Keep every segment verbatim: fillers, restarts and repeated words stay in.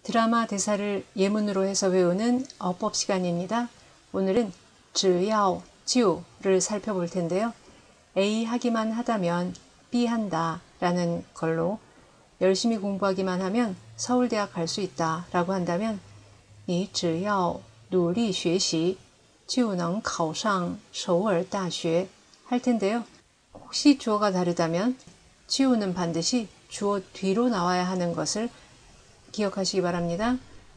드라마 대사를 예문으로 해서 외우는 어법 시간입니다. 오늘은 只要就를 살펴볼 텐데요. A 하기만 하다면 B 한다 라는 걸로 열심히 공부하기만 하면 서울대학 갈 수 있다 라고 한다면 你只要努力学习就能考上首尔大学 할 텐데요. 혹시 주어가 다르다면 지우는 반드시 주어 뒤로 나와야 하는 것을 기억하시기 바랍니다.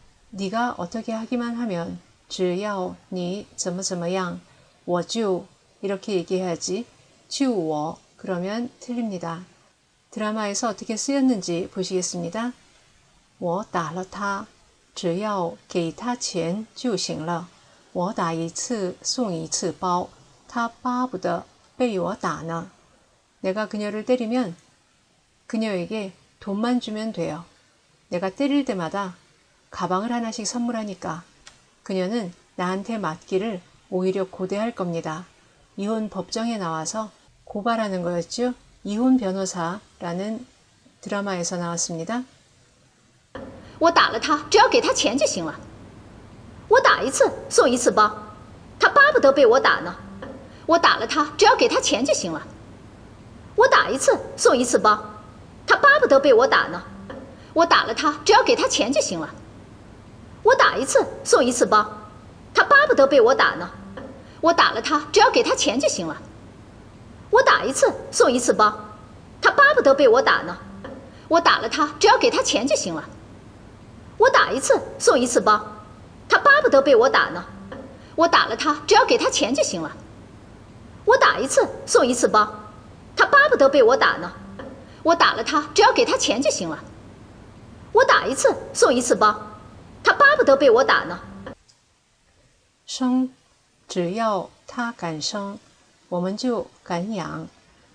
네가 어떻게 하기만 하면 只要你怎么怎么样我就 이렇게 얘기해야지 就我 그러면 틀립니다. 드라마에서 어떻게 쓰였는지 보시겠습니다. 我打了他只要给他钱就行了我打一次送一次包他巴不得被我打呢 내가 그녀를 때리면 그녀에게 돈만 주면 돼요. 내가 때릴 때마다 가방을 하나씩 선물하니까 그녀는 나한테 맞기를 오히려 고대할 겁니다. 이혼 법정에 나와서 고발하는 거였죠. 이혼 변호사라는 드라마에서 나왔습니다. 我打了他只要给他钱就行了我打一次送一次包他巴不得被我打呢我打了他只要给他钱就行了我打一次送一次包他巴不得被我打呢我打了他只要给他钱就行了我打一次送一次包他巴不得被我打呢我打了他只要给他钱就行了我打一次送一次包他巴不得被我打呢我打了他只要给他钱就行了我打一次送一次包他巴不得被我打呢我打了他只要给他钱就行了我打一次送一次包他巴不得被我打呢我打了他只要给他钱就行了我打一次送一次包他巴不得被我打呢生只要他敢生我们就敢养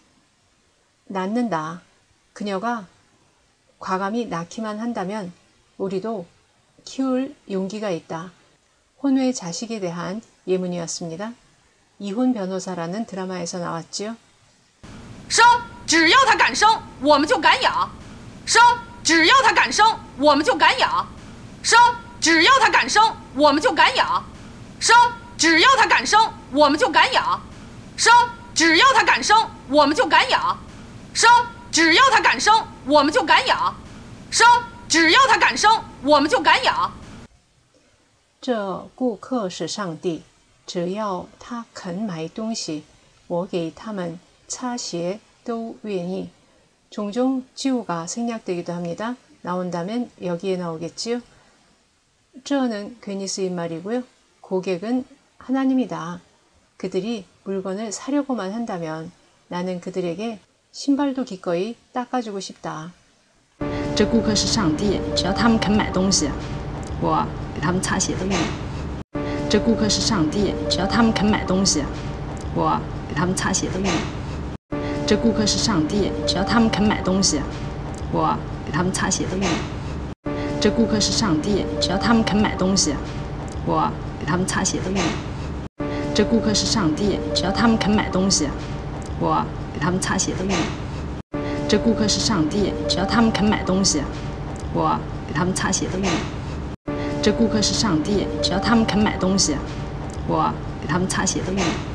낳는다 그녀가 과감히 낳기만 한다면 우리도 키울 용기가 있다. 혼외 자식에 대한 예문이었습니다. 이혼 변호사라는 드라마에서 나왔지요. 生只要他敢生我们就敢养生只要他敢生我们就敢养生只要他敢生我们就敢养生只要他敢生我们就敢养生只要他敢生我们就敢养生只要他敢生我们就敢养生只要他敢生我们就敢养这顾客是上帝只要他肯买东西我给他们擦鞋都愿意 종종 지우가 생략되기도 합니다. 나온다면 여기에 나오겠지요. 这는 괜히 쓰인 말이고요. 고객은 하나님이다. 그들이 물건을 사려고만 한다면 나는 그들에게 신발도 기꺼이 닦아주고 싶다. 这顾客是上帝只要他们肯买东西我给他们擦鞋都愿意这顾客是上帝只要他们肯买东西我给他们擦鞋都愿意这顾客是上帝只要他们肯买东西我给他们擦鞋都愿意这顾客是上帝只要他们肯买东西我给他们擦鞋都愿意这顾客是上帝只要他们肯买东西我给他们擦鞋都愿意这顾客是上帝只要他们肯买东西我给他们擦鞋都愿意这顾客是上帝只要他们肯买东西我给他们擦鞋都愿意